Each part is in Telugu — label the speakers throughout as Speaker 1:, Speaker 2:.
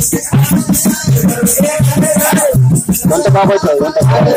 Speaker 1: వంట బాబాయ్ వంట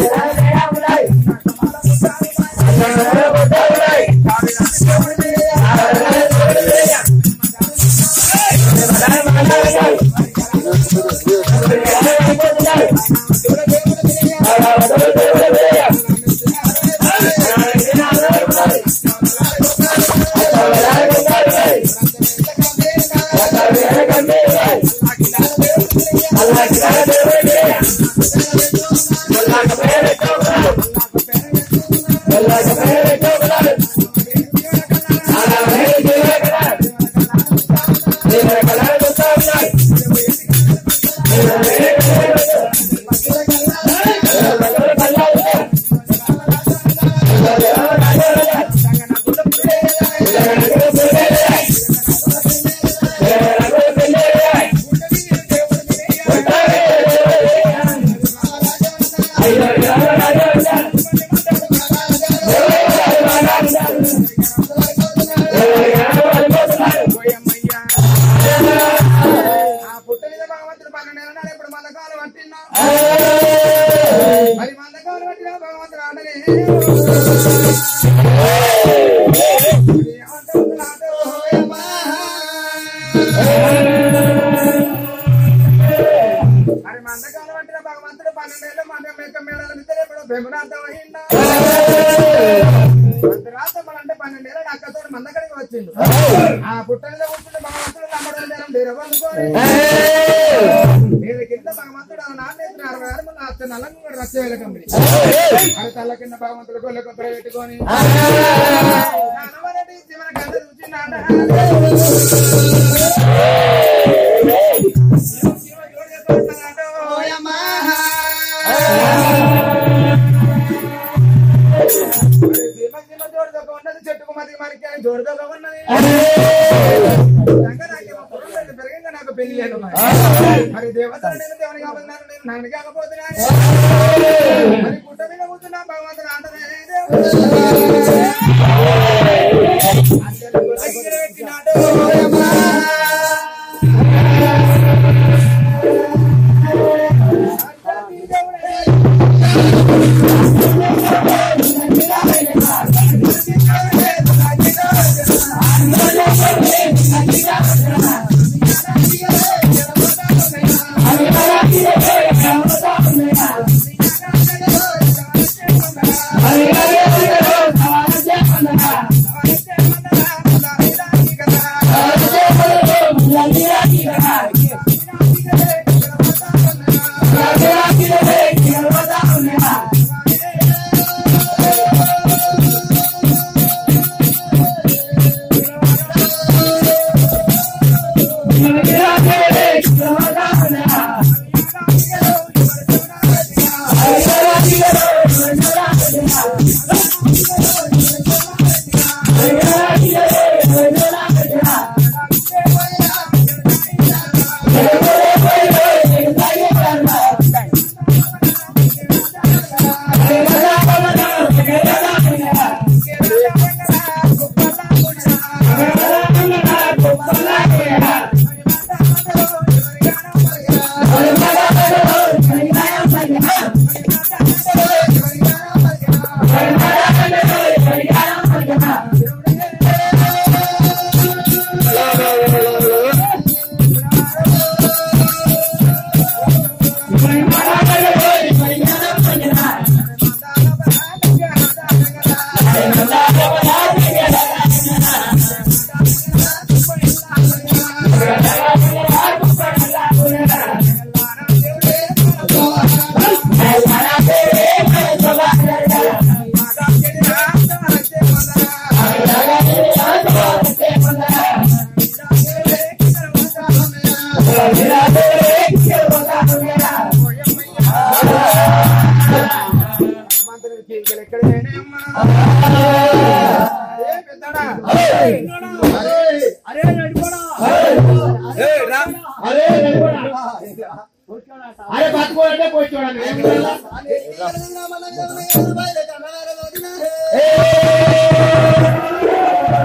Speaker 2: అరే పట్టుకోవాలంటే పోయి చూడండి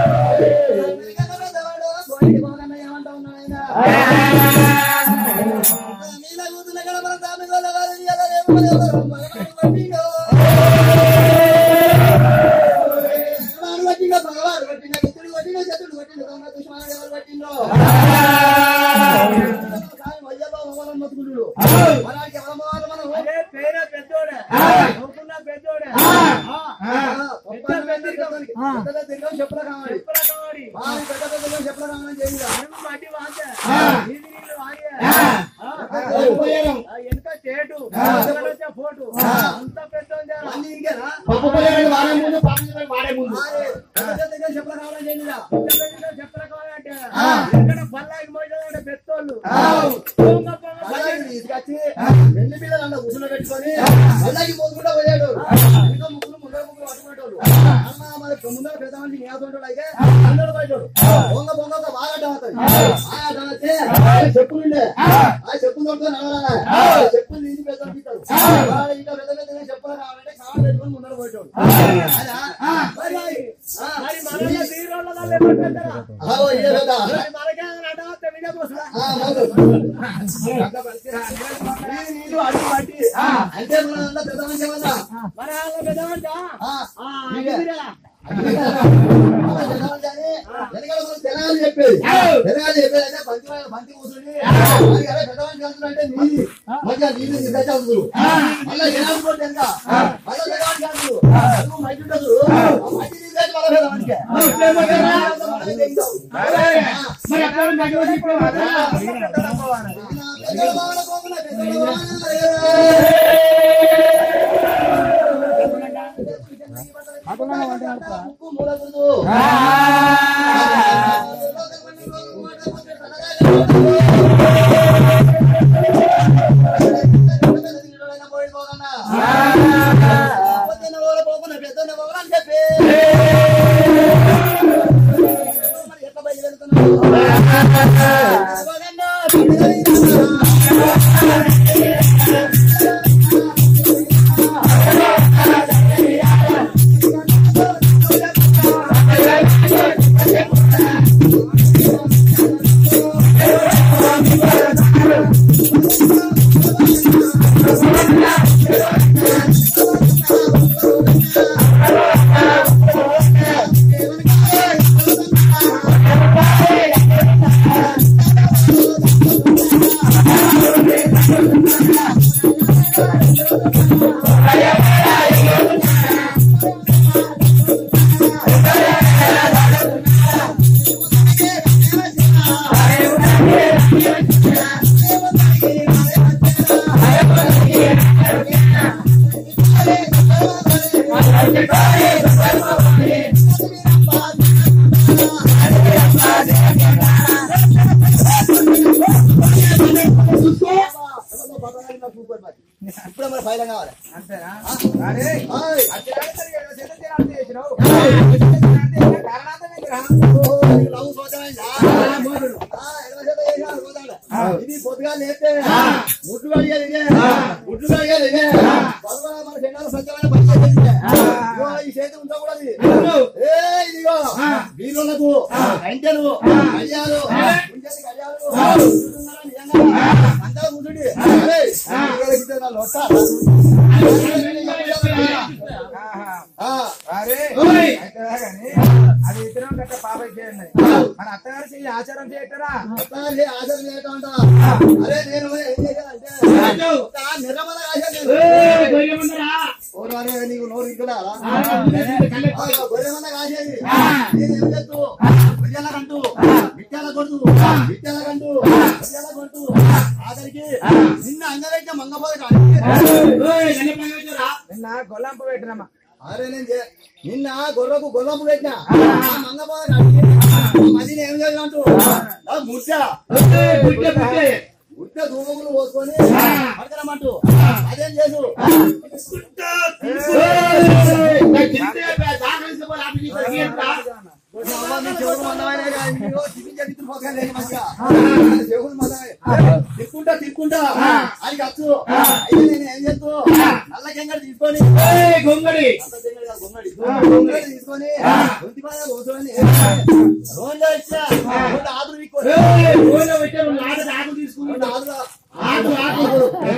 Speaker 2: ఏమంటా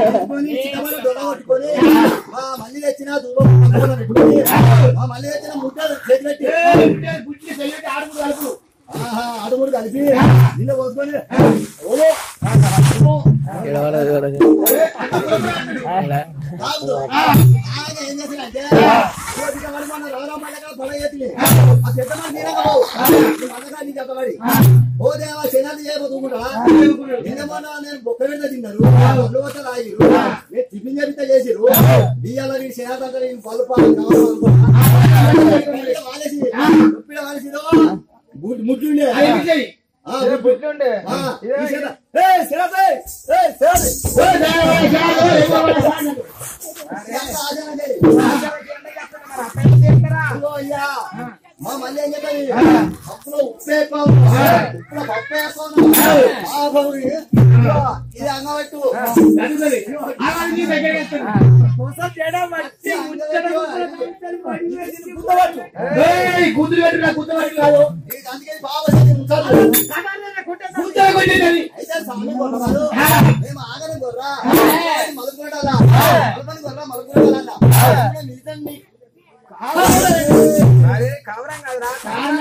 Speaker 1: కొట్టుకొని మళ్ళీ తెచ్చిన దూరం మళ్ళీ తెచ్చిన ముట్టలు చేతి అడుగుడు కలిపి నిన్న పోసుకొని ఏం చేసిందంటే పొల చేతి ఆ చెత్త మళ్ళీ చెప్పబడి ఓ దేవా శనాన్ని చేయబోతుకుంటా నిన్నమన్నా నేను బొక్క పెడితే తిన్నారు ఒళ్ళు వద్ద రాగిరు నేను టిఫిన్ చేపితే చేసిరు బియ్యాల వీడి శనాథ పలుపు వాలేసి వాలేసిరో ముట్లుండే మా మళ్ళీ ఏం చెప్పాలి అప్పులో ఉప్పు ఉప్పులో పప్పు ఇది అంగబెట్టు గుద్దులు పెట్టు గుద్దబట్టి కాదు అందుకే బాగా అయితే సామి కొట్టవాడు మేము ఆగని గొర్రా మలుపుకుంటారా మలుపని గొర్రా మలుపుకుంటారా మిగతండి
Speaker 3: కావరం కదరా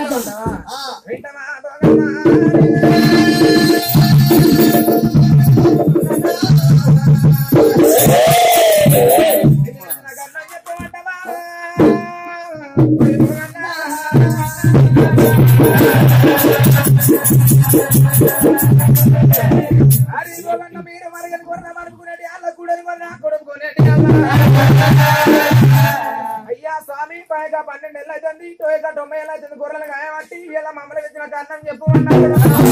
Speaker 3: మీరు మరగని కొన్న మరుపుకునేటి అల్ల కూడని కొన్న కొడుకునేటి అయ్యా స్వామి పైగా 12 నెలలు అవుతుంది టోయగా 90 ఏళ్ళు అవుతుంది గొర్రెలు గాయబట్టి ఇలా మమ్మల్ని తెచ్చిన కన్నం చెప్పమన్నాడు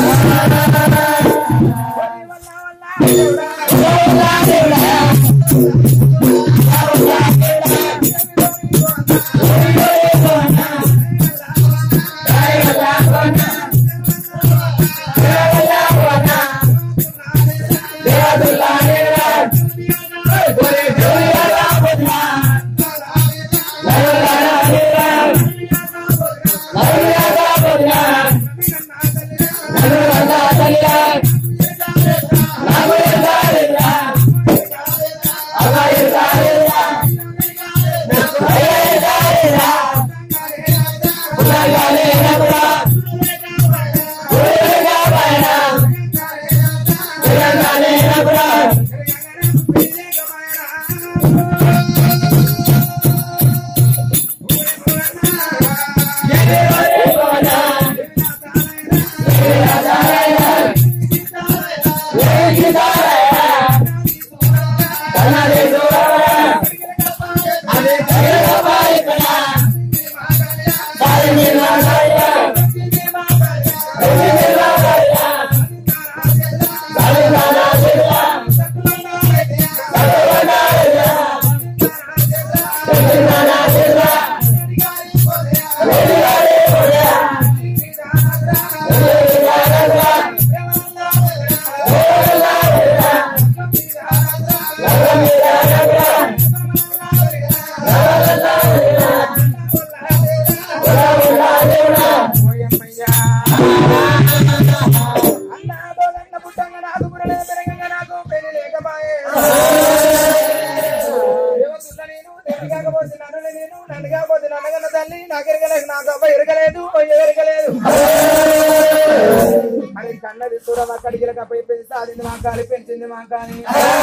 Speaker 3: కన్నది చూడమా కడిగిలక పెంచింది మా కాలి పెంచింది మా కాని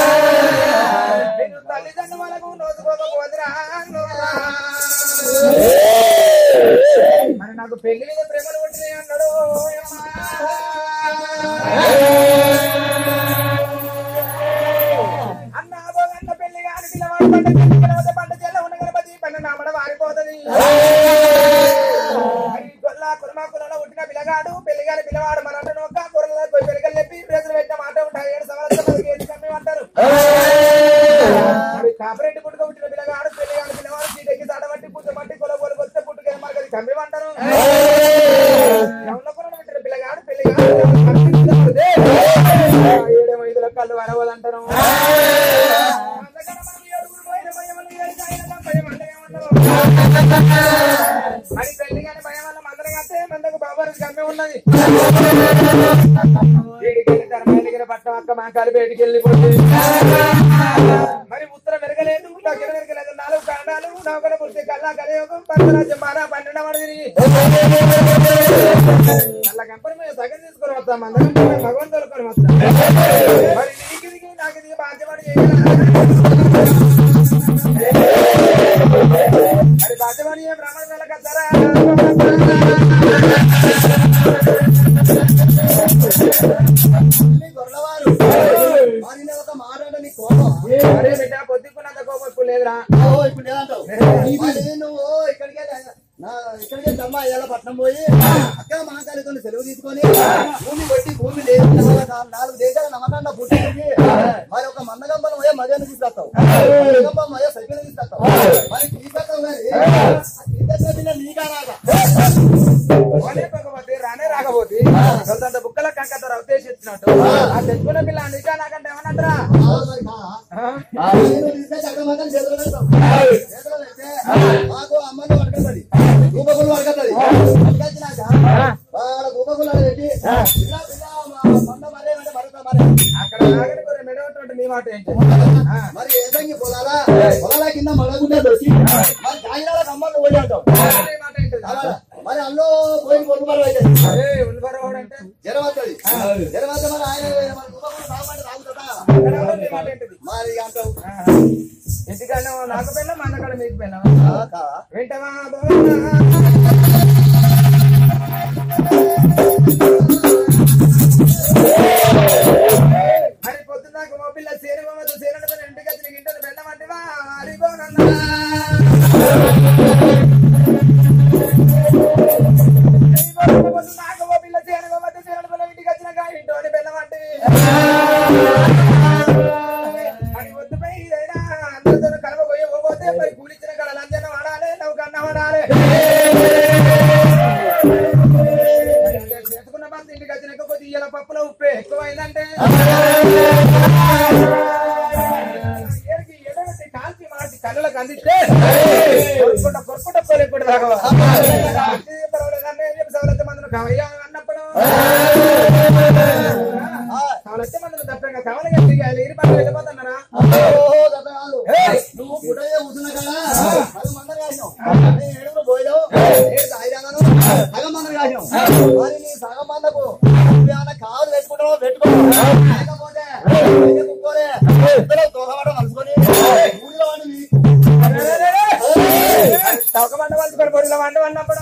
Speaker 3: తల్లిదండ్రులు మనకు నోచుకోకపోదురా మరి నాకు పెళ్లి మీద ప్రేమలు పుట్టినాయి అన్నాడు అన్న అన్న పెళ్లి కాని పిల్లవాడు పంట చెల్ల ఉన్న గణపతి పన్న నామడ వారిపోతుంది కులమాకులలో పుట్టిన పిల్లగాడు పెళ్లిగాని పిల్లవాడు మన నొక్క కూరలో పెళ్లికలు చెప్పి ప్రజలు పెట్టిన మాట ఉంటాయి 7 సంవత్సరాలు కమ్మి అంటారు అవి కాపరెడ్డి పుట్టుక పుట్టిన పిల్లగాడు పెళ్లిగాని పిల్లవాడు చీటకి తడబట్టి పుట్టబట్టి కొలగోలు కొత్త పుట్టుక మరి కమ్మి అంటారు పుట్టిన పిల్లగాడు పెళ్లిగాడు 7 కళ్ళు వరవదంటారు మరి పెళ్లిగాని భయం వల్ల మందరం కట్టే మందకు బాబారు కమ్మి ఉన్నది వీడికెళ్ళి ధర్మాల దగ్గర పట్టం అక్క మా కాలి బయటికి వెళ్ళిపోతుంది ఒకటి పుట్టి కల్లా కలియోగం పంచరాజ్యం మారా 12వ వాడు తిరిగి అలా కంపెనీ మీద సగం తీసుకొని వస్తాం అందరం భగవంతుడు కొని వస్తాం మరి నీకు దిగి నాకు దిగి బాధ్యపడి మరి బాధ్యపడి బ్రాహ్మణ నెలకు వస్తారా
Speaker 1: గొర్రెవారు ఒక మాట అంటే నీ కోపం
Speaker 3: అరే బిడ్డ పొద్దుకున్నంత కోపం ఇప్పుడు లేదురా
Speaker 1: ఇప్పుడు లేదంటావు నువ్వు ఇక్కడికే అమ్మా ఇలా పట్నం పోయి అక్క మహాకాళితో సెలవు తీసుకొని భూమి కొట్టి భూమి లేదు 4 దేశాల నమ్మకంగా పుట్టింది మరి ఒక మందగంపను పోయే మజాను తీసుకొస్తావు మందగంపం పోయే సైకిల్ తీసుకొస్తావు మరి తీసుకొస్తావు కానీ నీకా రాగా
Speaker 3: రానే రాకపోతే కొంత బుక్కల కంకతో ఉద్దేశించినట్టు ఆ తెచ్చుకున్న పిల్ల నీకా నాకంటే ఏమన్నట్రా
Speaker 1: మాకు అమ్మని పడుతుంది గూపగులు పడుతుంది పట్టుకొచ్చినాక వాళ్ళ గూపగులు పెట్టి మంద మరేమంటే మరొక మరే
Speaker 3: అక్కడ మెడవటువంటి నీ మాట ఏంటి
Speaker 1: మరి ఏదంగి పొలాల కింద మడగుండే దొరికి మరి కాగినాల కమ్మలు పోయి అంటాం
Speaker 3: మాట ఏంటి
Speaker 1: మరి అందులో పోయి కొనుగోలు అయితే
Speaker 3: ఉల్బరవాడు అంటే
Speaker 1: జ్వరం వస్తుంది మరి ఆయన మన గూపగులు బాగుంటే రాగుతుందా
Speaker 3: మాట ఏంటిది
Speaker 1: మరి అంటావు
Speaker 3: ఇంటికన్నా నాకు పెళ్ళ మా అన్నకాడ మీకు పెళ్ళ వింటవా మరి పొద్దున్న నాకు మా పిల్ల సేరుతో సేరడం ఇంటికి వచ్చి ఇంటర్ వెళ్ళమంటివా అరిగోనన్నా నాకు మా పిల్ల సేరగొమ్మతో సేరడం ఇంటికి వచ్చినాక ఇంటోని వెళ్ళమంటే అని వద్దుపై ఇదైనా అందరితో కలవబోయే పోతే మరి కూలిచ్చిన కళ లంజన వాడాలి నువ్వు కన్న వాడాలి చేసుకున్న మంది ఇంటికి వచ్చినాక కొద్ది ఇయ్యాల పప్పులో ఉప్పే ఎక్కువైందంటే ఎడగట్టి కాల్చి మార్చి కళ్ళకు అందిస్తే కొరుకుంట పోలేకుండా రాగవా చెప్పి సవలత్త మందులు కావయ్యా అన్నప్పుడు సవలత్త మందులు తప్పగా కవల గట్టి ఇరి పక్కన వెళ్ళిపోతున్నారా
Speaker 1: నువ్వు పుట్టయ్యే కూర్చున్నా కదా అది మందరు కాసినావు ఏడుగురు పోయావు సాయిరాను సగం మందరు కాసినావు మరి నీ సగం మందకు నువ్వేమన్నా కావాలి పెట్టుకుంటావు పెట్టుకో లేకపోతే కుక్కోలే ఇద్దరు తోకమాట మలుచుకొని ఊళ్ళో వాడిని
Speaker 3: తొక్క మంట మలుచుకొని పొడిలో వంట అన్నప్పుడు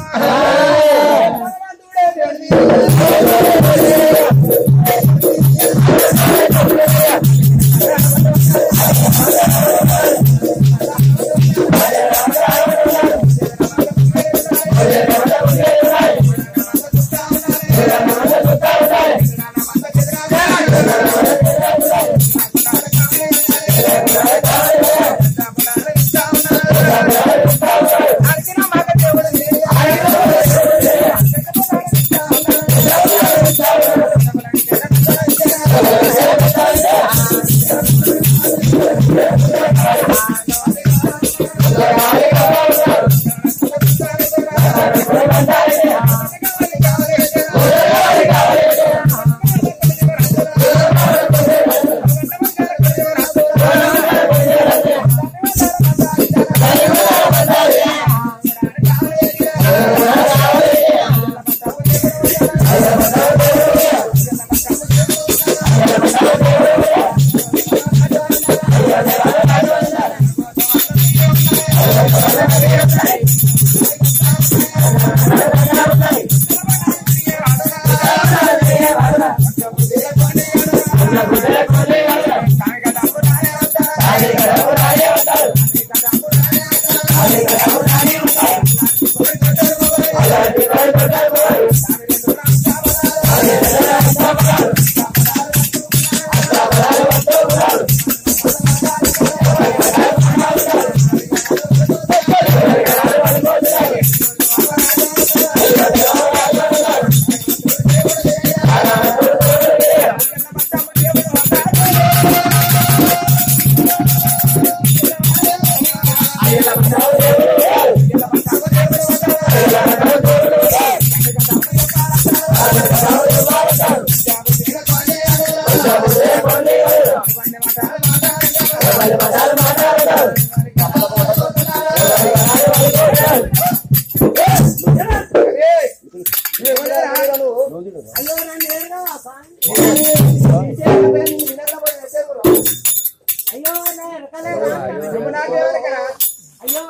Speaker 4: అయ్యో
Speaker 3: నువ్వు నాకేమనకరా
Speaker 4: అయ్యో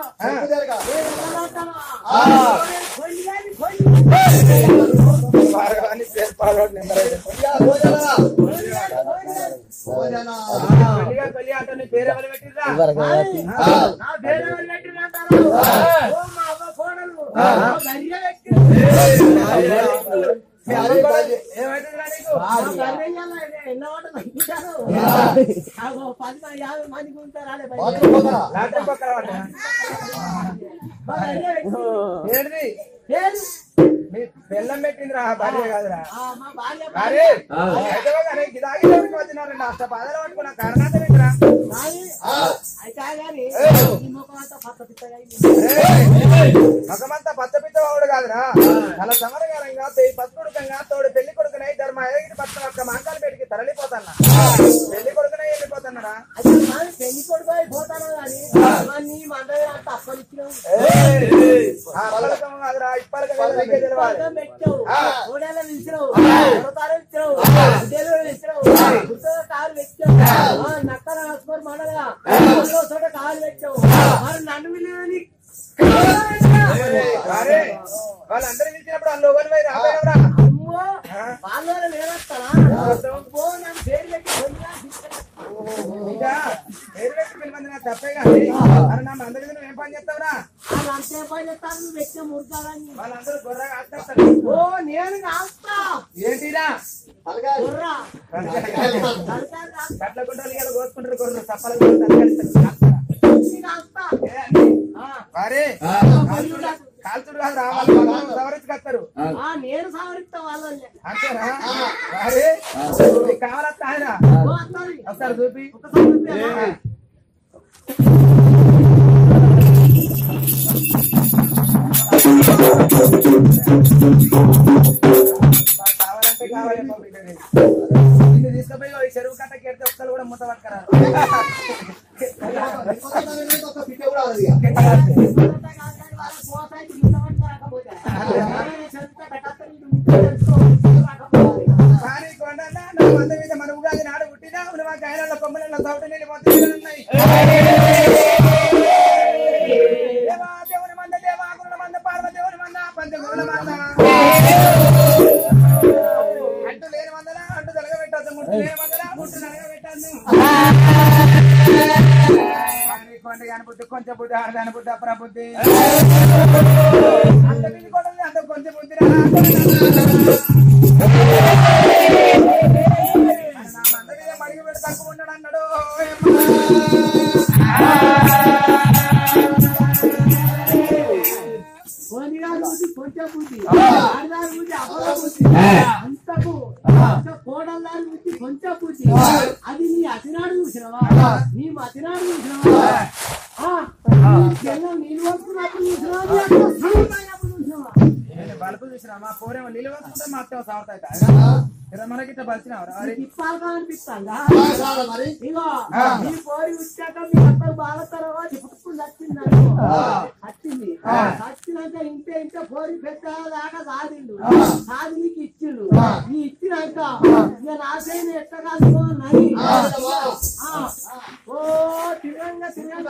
Speaker 3: భార్గవాన్ని పేరు పాడవాడు నెంబర్ పెళ్లి ఆటో నీ పేరు ఎవరు పెట్టిర్రా
Speaker 4: నా పేరు ఎవరు పెట్టిరంటారు మా అవ్వ కోడలు
Speaker 3: ఏమైతుందిరా నీకు
Speaker 4: ఎన్నో తగ్గించారు 10-50 మందికి ఉంటారా
Speaker 3: రాత్రి పక్కన ఏంటిది మీ బెల్లం పెట్టిందిరా భార్య కాదురా
Speaker 4: మా భార్య
Speaker 3: అరే వచ్చినారండి అష్ట బాధలు పట్టుకున్న కారణాలు ఏంటిరా
Speaker 4: అయితే కానీ ఈ ముఖం అంతా పక్క పిత్తగా
Speaker 3: మగమంతా పచ్చ పిచ్చవాడు కాదురా చాలా సమరగారంగా పసుకొడుకంగా తోడు పెళ్లి కొడుకునై ధర్మ ఎగిరి పచ్చ ఒక్క మాంకాలు పెట్టి తరలిపోతాన్నా పెళ్లి కొడుకునై వెళ్ళిపోతున్నారా
Speaker 4: పెళ్లి కొడుకు అయిపోతాను కానీ నీ మందరం అంత అప్పలిచ్చినావు
Speaker 3: కాదురా ఇప్పటికే
Speaker 4: పెట్టావు ఓడేళ్ళ నిలిచినావు ఇచ్చినావు ఇచ్చినావు కాలు పెట్టావు నక్కల రాసుకొని మనగా చోట కాలు పెట్టావు మరి నన్ను విలువని
Speaker 3: వాళ్ళందరూ పిలిచినప్పుడు అందులో పోయి రాబోయేవరా
Speaker 4: అమ్మో వాళ్ళ నేనొస్తానా నన్ను పేరు పెట్టి
Speaker 3: పేరు పెట్టి పిల్లమంది నాకు తప్పే కానీ మరి నా అందరి నువ్వు ఏం పని చేస్తావురా
Speaker 4: అంతే పని చేస్తాను వ్యక్తి ముడతారని
Speaker 3: వాళ్ళందరూ గొర్రెగా ఆస్తారు
Speaker 4: ఓ నేను కాస్తా
Speaker 3: ఏంటిరా
Speaker 4: గుర్రా
Speaker 3: కట్ల గుంటలు ఇలా కోసుకుంటారు గొర్రెలు తప్పలు
Speaker 4: కాస్తా
Speaker 3: అరే కాల్చుడు కాదు రావాలి సవరించుకొస్తారు
Speaker 4: నేను సవరిస్తా వాళ్ళని
Speaker 3: అంతేనా అరే నీకు కావాలత్తా ఆయన ఒకసారి చూపి కావాలంటే కావాలి నిన్ను తీసుకుపోయి ఈ చెరువు కట్టకి ఎడితే ఒక్కరు కూడా మూత పట్టుకరా కానీ కొండన్న నా మంద మీద మన ఉగాది నాడు పుట్టినా మా కాయలలో కొమ్మలలో తోట నీళ్ళు మొత్తం ఉన్నాయి దేవా దేవుని మంద దేవా గురుల మంద పార్వ దేవుని మంద పంచగురుల మంద అంటూ లేని మందలా అంటూ తొలగబెట్టద్దు ముట్టు లేని మందలా ముట్టు నలగబెట్టద్దు కొండ కాని బుద్ధి కొంచెం బుద్ధి ఆడదాని బుద్ధి అప్పుడ బుద్ధి అంత బిల్లి కొడదు అంత కొంచెం బుద్ధి నా మంద మీద మడిగి పెట్టి తక్కువ ఉన్నాడు అన్నాడు
Speaker 4: కొంచెం బుద్ధి ఆడదాని బుద్ధి అపర బుద్ధి అంతకు కోడల్దాని బుద్ధి కొంచెం బుద్ధి అది నీ అతినాడు చూసినవా నీ మతినాడు చూసినవా నీళ్ళు వస్తున్నప్పుడు చూసినవా
Speaker 3: బలుపు చూసినా మా పోరేమో నీళ్ళు వస్తుంటే మా అత్త సాగుతాయి మనకి ఇట్లా బలిచినావు
Speaker 4: తిప్పాలుగా అనిపిస్తాందా ఇగో ఈ పోరి వచ్చాక మీ అత్తకు బాగా తర్వాత పుట్టుకుని వచ్చింది వచ్చినాక ఇంటే పోరి పెద్ద దాకా సాధిండు సాధి నీకు ఇచ్చిండు నీ ఇచ్చినాక ఇక నాశైన ఎట్ట కాదు నని ఓ తిరంగా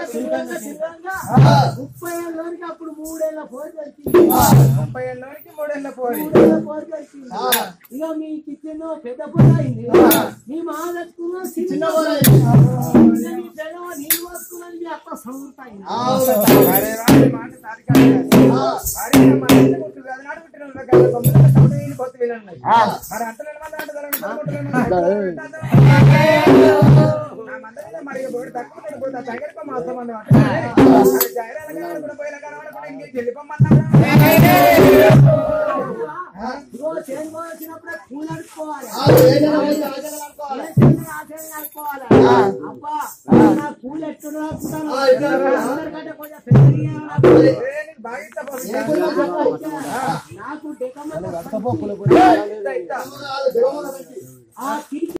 Speaker 4: 30 ఏళ్ళకి అప్పుడు 3 ఏళ్ళ పోరి వచ్చింది
Speaker 3: 30 ఏళ్ళకి 3 ఏళ్ళ పోరి
Speaker 4: వచ్చింది ఇక మీకు ఇచ్చిన పెద్ద పొల అయింది నీ మా తెచ్చుకున్న చిన్న పొల నీళ్ళు వస్తున్నది మీ అత్త సంగుతాయి
Speaker 3: మరి అంత మరి తక్కువ తగ్గడిపో మాత్రం వెళ్ళిపోమన్నా
Speaker 4: వచ్చినప్పుడే పూలు అడుక్కోవాలి అబ్బా నా పూలు ఎట్టుకుంటాను అందరికంటే కొంచెం నాకు